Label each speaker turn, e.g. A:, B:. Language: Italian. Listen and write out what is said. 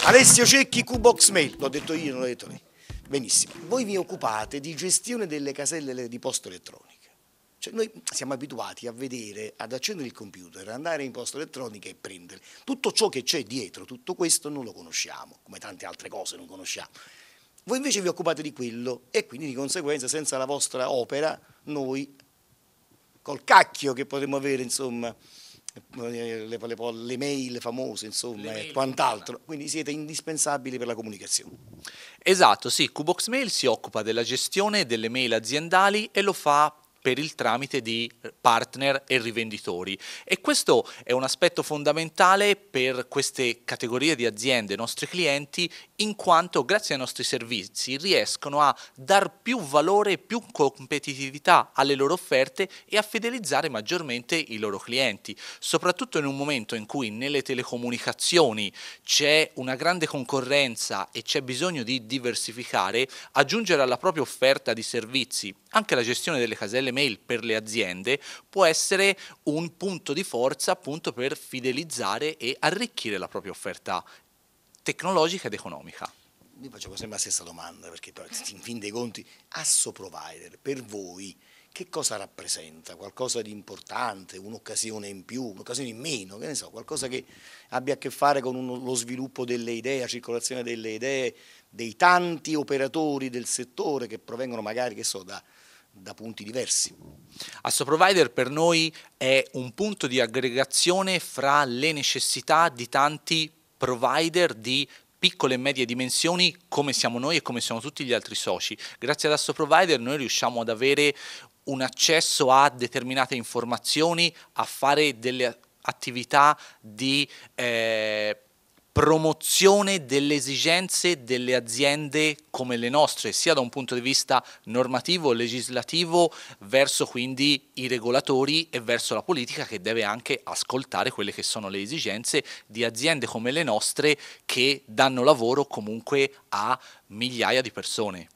A: Alessio Cecchi, Qbox Mail, l'ho detto io, non l'ho detto lei. Benissimo, voi vi occupate di gestione delle caselle di posta elettronica. Cioè noi siamo abituati a vedere, ad accendere il computer, andare in posta elettronica e prendere. Tutto ciò che c'è dietro, tutto questo non lo conosciamo, come tante altre cose non conosciamo. Voi invece vi occupate di quello e quindi di conseguenza senza la vostra opera noi, col cacchio che potremmo avere, insomma, le mail famose, insomma, e quant'altro, quindi siete indispensabili per la comunicazione.
B: Esatto, sì, Qbox Mail si occupa della gestione delle mail aziendali e lo fa per il tramite di partner e rivenditori, e questo è un aspetto fondamentale per queste categorie di aziende, nostri clienti, in quanto grazie ai nostri servizi riescono a dar più valore e più competitività alle loro offerte e a fidelizzare maggiormente i loro clienti, soprattutto in un momento in cui nelle telecomunicazioni c'è una grande concorrenza e c'è bisogno di diversificare. Aggiungere alla propria offerta di servizi anche la gestione delle caselle mail per le aziende può essere un punto di forza appunto per fidelizzare e arricchire la propria offerta tecnologica ed economica.
A: Vi faccio sempre la stessa domanda, perché in fin dei conti, Asso Provider per voi che cosa rappresenta? Qualcosa di importante, un'occasione in più, un'occasione in meno, che ne so, qualcosa che abbia a che fare con lo sviluppo delle idee, la circolazione delle idee, dei tanti operatori del settore che provengono magari, che so, da punti diversi.
B: Asso Provider per noi è un punto di aggregazione fra le necessità di tanti provider di piccole e medie dimensioni come siamo noi e come sono tutti gli altri soci. Grazie ad Asso Provider noi riusciamo ad avere un accesso a determinate informazioni, a fare delle attività di promozione delle esigenze delle aziende come le nostre, sia da un punto di vista normativo, legislativo, verso quindi i regolatori e verso la politica, che deve anche ascoltare quelle che sono le esigenze di aziende come le nostre che danno lavoro comunque a migliaia di persone.